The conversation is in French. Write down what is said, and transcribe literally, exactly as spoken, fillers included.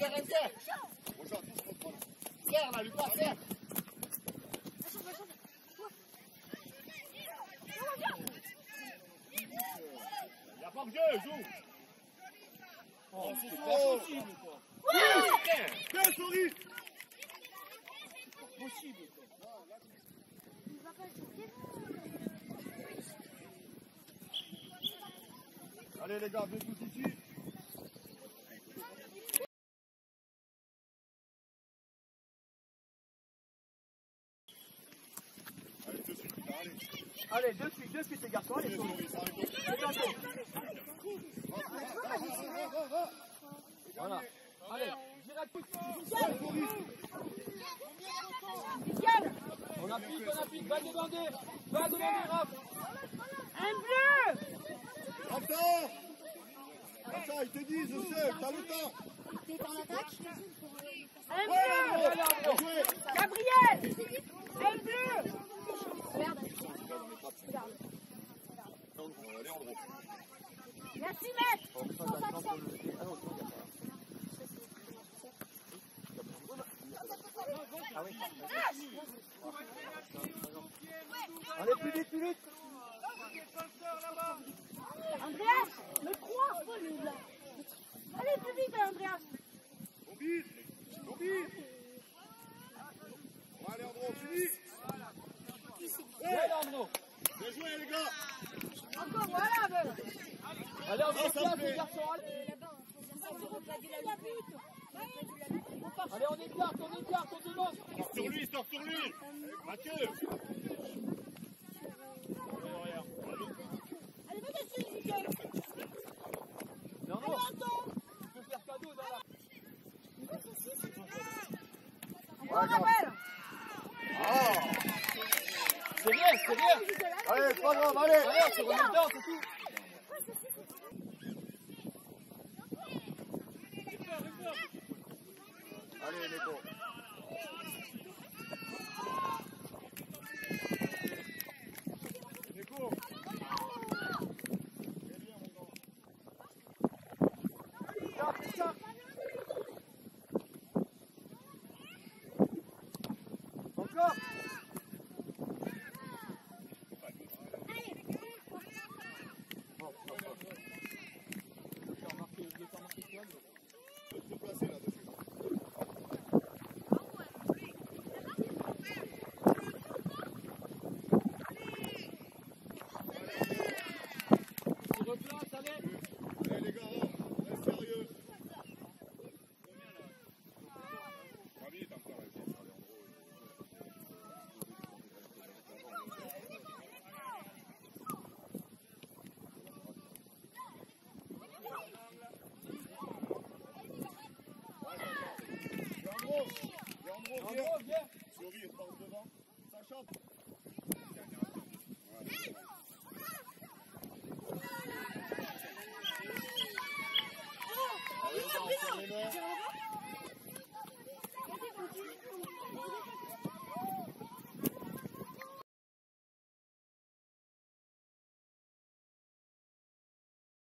serre, serre. Serre là, Lucas, serre. Il n'y a pas de jeu, joue. Oh, c'est pas possible, quoi. Ouais. Bien, souris. C'est pas possible, quoi. Il va pas le jouer. Allez, les gars, venez tous ici. Allez, deux suite, allez. Allez, deux suite, deux suite, les garçons. Allez, souris. Voilà. Allez, direct. On applique, on applique. Va demander. Va demander, Raph. Un bleu. Attends. Attends, ils te disent, je sais, t'as le temps. T'es en attaque. Un bleu. Gabriel. Un bleu. Regarde. Regarde. Allez, en gros. Merci, maître. Ah oui. Allez, plus vite, plus vite. Andreas, le croire, faut lui, là. Allez, plus vite, Andreas. Mobile, mobile. Allez, Andro, fini. Allez, Andro. Bien joué, les gars. Encore, voilà, ben. Allez, Andro, ça fait. Allez, on écarte, on écarte, on demande. Sors sur lui, sors sur lui. Mathieu. Allez, va dessus, Michael. Non, non. Tu peux faire cadeau dans la... Ouais, ah. C'est bien, c'est bien. Allez, c'est pas grave, allez. Allez, on se remet dedans, c'est tout. Allez, Neko. Neko. Encore. Allez les gars, reste sérieux. Pas vite encore. Leandro, viens. Souris, on part devant. Ça chope.